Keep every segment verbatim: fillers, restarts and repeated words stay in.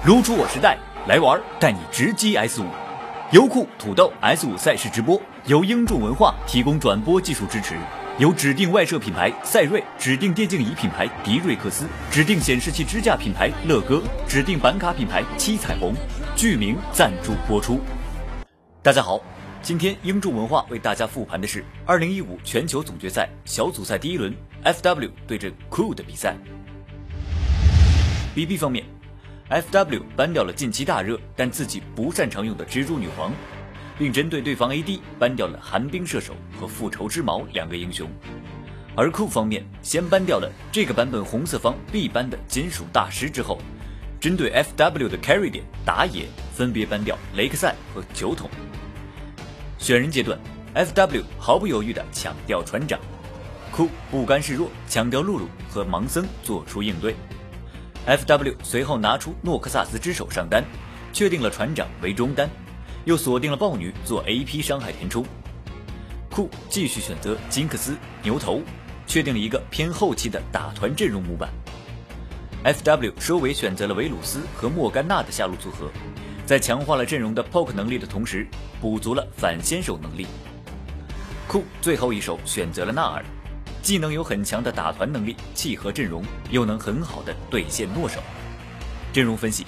如出我时代，来玩带你直击 S 五。优酷土豆 S 五 赛事直播，由英众文化提供转播技术支持，由指定外设品牌赛睿、指定电竞仪品牌迪瑞克斯、指定显示器支架品牌乐哥、指定板卡品牌七彩虹、剧名赞助播出。大家好，今天英众文化为大家复盘的是二零一五全球总决赛小组赛第一轮 F W 对阵 Crew 的比赛。B B 方面，F W 搬掉了近期大热但自己不擅长用的蜘蛛女皇，并针对对方 A D 搬掉了寒冰射手和复仇之矛两个英雄。而Crew方面先搬掉了这个版本红色方必搬的金属大师之后，针对 F W 的 carry 点打野分别搬掉雷克赛和酒桶。选人阶段 F W 毫不犹豫地抢掉船长，Crew 不甘示弱，抢掉露露和盲僧做出应对。F W 随后拿出诺克萨斯之手上单，确定了船长为中单，又锁定了豹女做 A P 伤害填充。Crew 继续选择金克斯、牛头，确定了一个偏后期的打团阵容模板。F W 收尾选择了维鲁斯和莫甘娜的下路组合，在强化了阵容的 poke 能力的同时，补足了反先手能力。Crew 最后一手选择了纳尔，既能有很强的打团能力契合阵容，又能很好的兑现诺手。阵容分析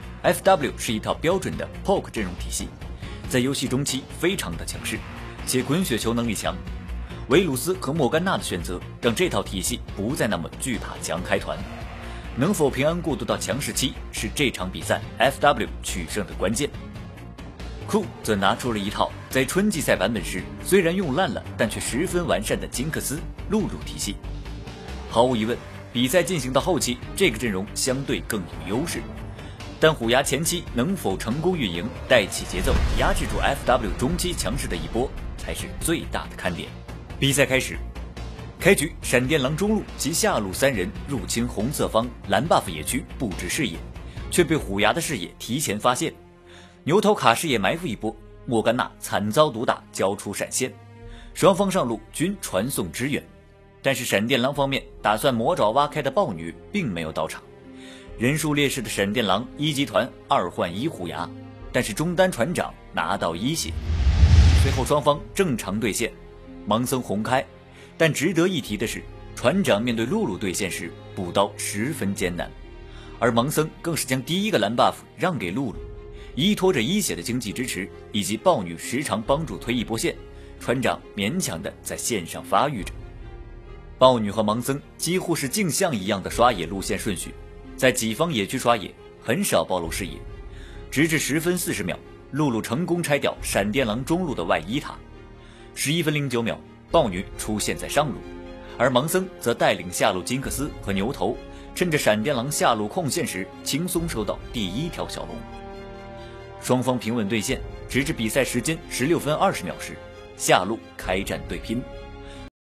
F W 是一套标准的 poke 阵容体系，在游戏中期非常的强势，且滚雪球能力强。维鲁斯和莫甘娜的选择让这套体系不再那么惧怕强开团，能否平安过渡到强势期是这场比赛 F W 取胜的关键。Crew 则拿出了一套在春季赛版本时虽然用烂了但却十分完善的金克斯、露露体系。毫无疑问，比赛进行到后期，这个阵容相对更有优势，但虎牙前期能否成功运营，带起节奏，压制住 F W 中期强势的一波，才是最大的看点。比赛开始，开局闪电狼中路及下路三人入侵红色方蓝 buff 野区布置视野，却被虎牙的视野提前发现。牛头卡视野埋伏一波，莫甘娜惨遭毒打，交出闪现，双方上路均传送支援。但是闪电狼方面打算魔爪挖开的豹女并没有到场，人数劣势的闪电狼一集团二换一虎牙，但是中单船长拿到一血。随后双方正常对线，盲僧红开，但值得一提的是，船长面对露露对线时补刀十分艰难，而盲僧更是将第一个蓝 buff 让给露露。依托着一血的经济支持以及豹女时常帮助推一波线，船长勉强的在线上发育着。豹女和盲僧几乎是镜像一样的刷野路线顺序，在己方野区刷野很少暴露视野，直至十分四十秒，露露成功拆掉闪电狼中路的外一塔。十一分零九秒，豹女出现在上路，而盲僧则带领下路金克斯和牛头，趁着闪电狼下路控线时轻松收到第一条小龙。双方平稳对线，直至比赛时间十六分二十秒时，下路开战对拼。